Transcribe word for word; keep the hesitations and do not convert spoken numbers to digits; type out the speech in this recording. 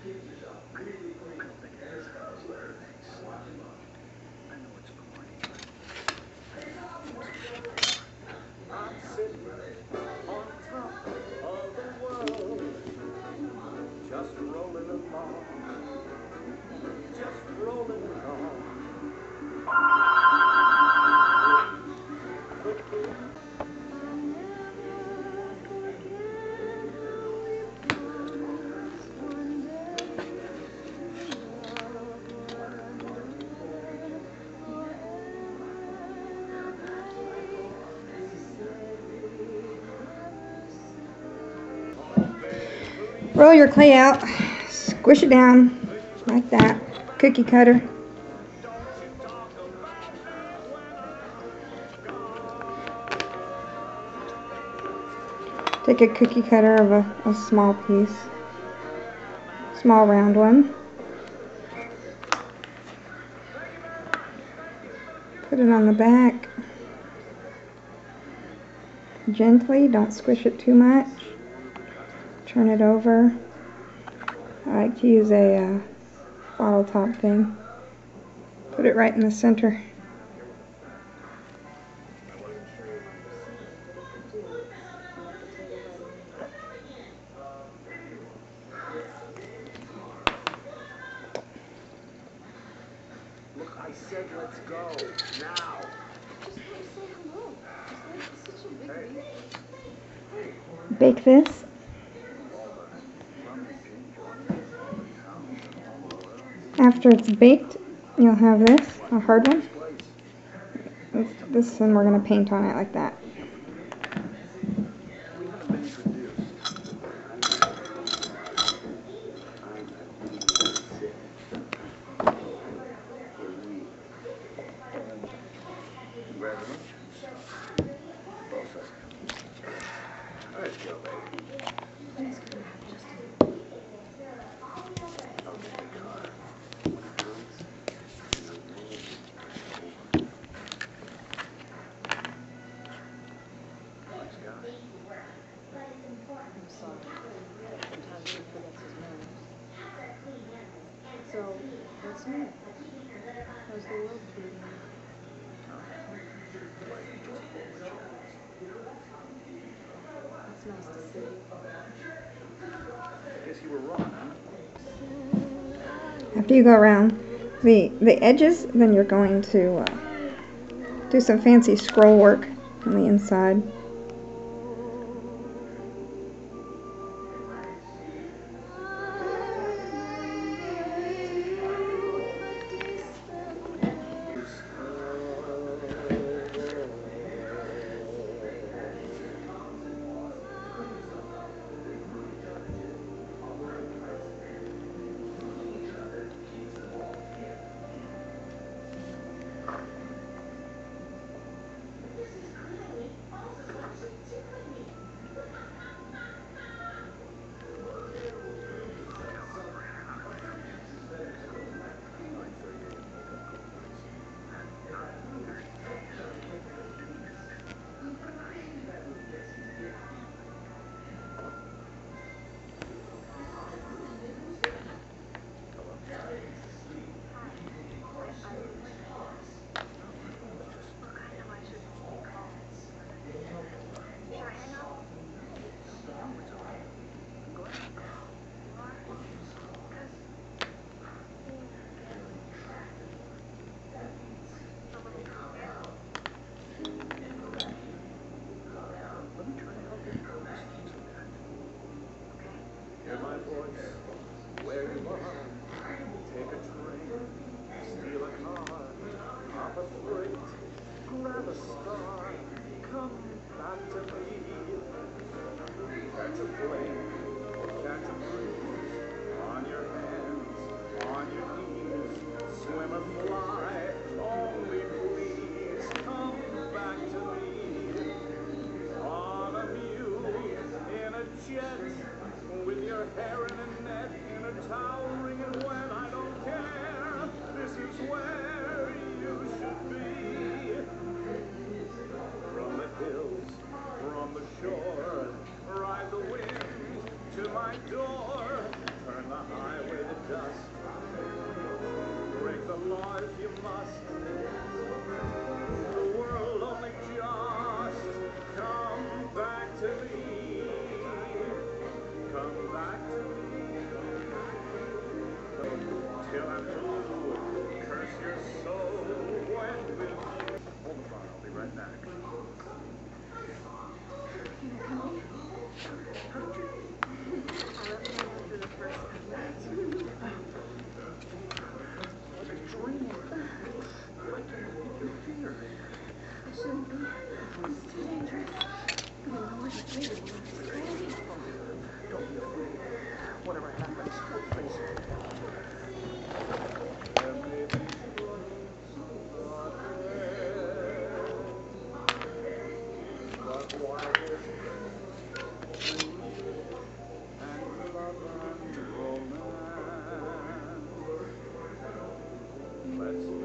Roll your clay out, squish it down like that, cookie cutter. Take a cookie cutter of a, a small piece, small round one. Put it on the back. Gently, don't squish it too much. Turn it over. I like to use a uh, bottle top thing. Put it right in the center. Look, I said let's go now. Bake this. After it's baked, you'll have this, a hard one. This, this one we're going to paint on it like that. So, what's new? How's the world treating you? That's nice to see. I guess you were wrong, huh? After you go around the, the edges, then you're going to uh, do some fancy scroll work on the inside. if you must. The world only just come back to me. Come back to me. Till I'm blue, curse your soul when we hold on, I'll be right back. Whatever happens, face it. Let's